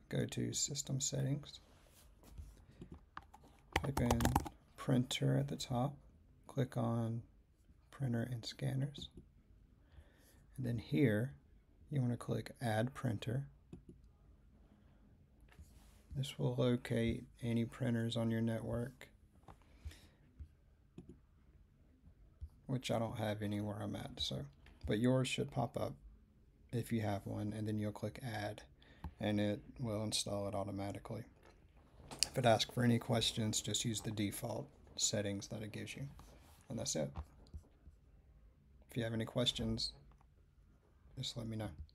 go to System Settings, type in Printer at the top, click on Printer and Scanners, and then here you want to click Add Printer. This will locate any printers on your network, which I don't have any where I'm at, but yours should pop up if you have one, and then you'll click Add and it will install it automatically. If it asks for any questions, just use the default settings that it gives you, and that's it. If you have any questions, just let me know.